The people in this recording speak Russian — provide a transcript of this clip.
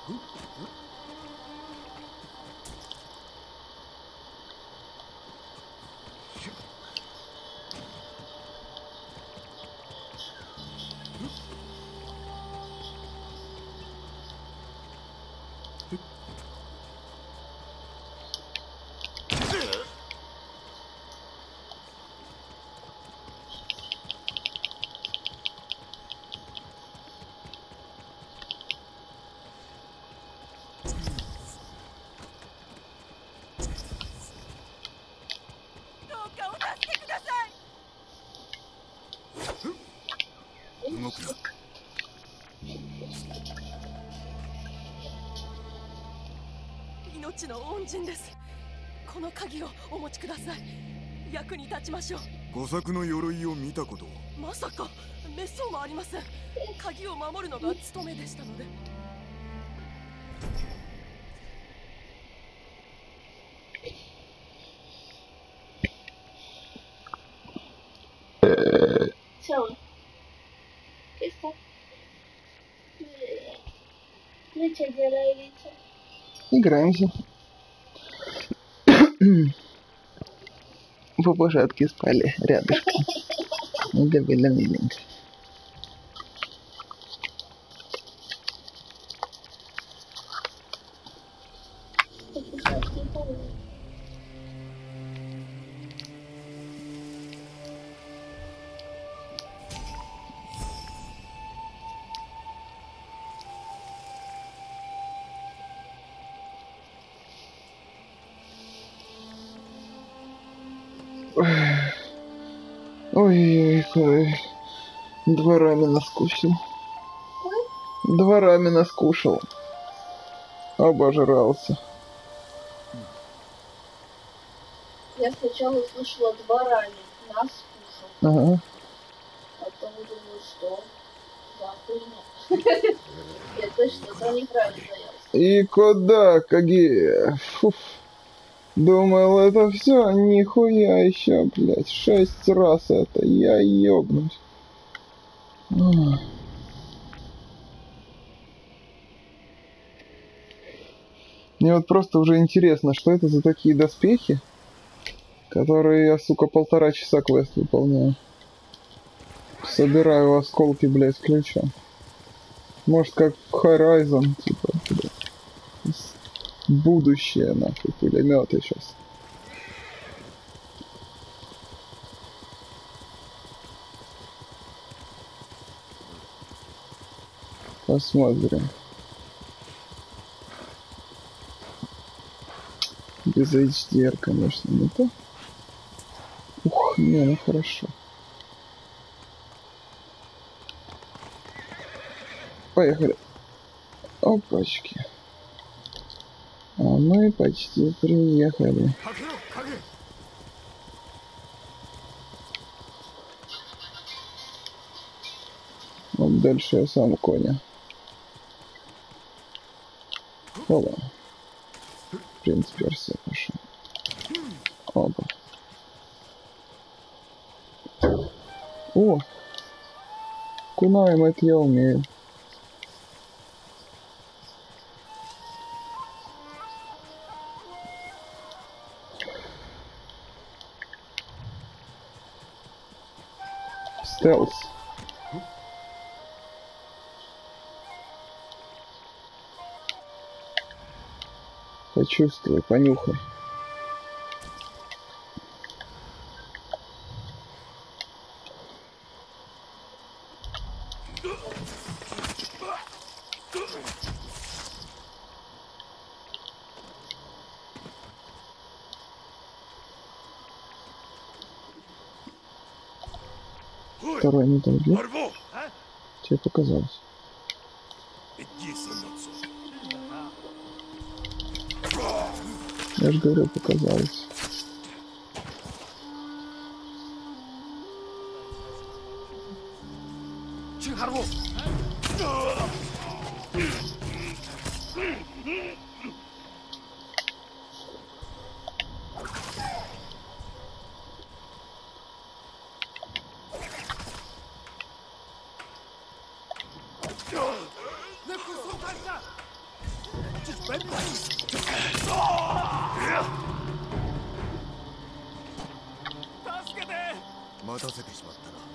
命の恩人です。この鍵をお持ちください。役に立ちましょう。 御作の鎧を見たことは？ まさか滅相もありません。鍵を守るのが務めでしたので。 Все. ¿Qué está? Leche de la leche. Играемся. Попушатки спали рядышком. Довольно миленько. Ой-ой-ой, дворами наскучил. Дворами наскушал. Обожрался. Я сначала услышала дворами, нас кушал. Ага. Потом думаю, что за хуйня. Я точно за неправильно боялся. И куда, Кагея? Фуф. Думал, это все, нихуя еще, блядь, 6 раз это, я ёбнусь. Мне вот просто уже интересно, что это за такие доспехи, которые я, сука, 1,5 часа квест выполняю. Собираю осколки, блядь, ключа. Может, как Horizon, типа, блядь. Будущее, нахуй, пулеметы сейчас. Посмотрим. Без HDR, конечно, не то. Ух, не, ну хорошо. Поехали. Опачки. А мы почти приехали. Вот дальше я сам коня. Опа. В принципе, все пошел. Опа. О! Кунаем, это я умею. Стелс. Почувствуй, понюхай. Второй не долбил. Тебе показалось. Я же говорю, показалось. 待たせてしまったな。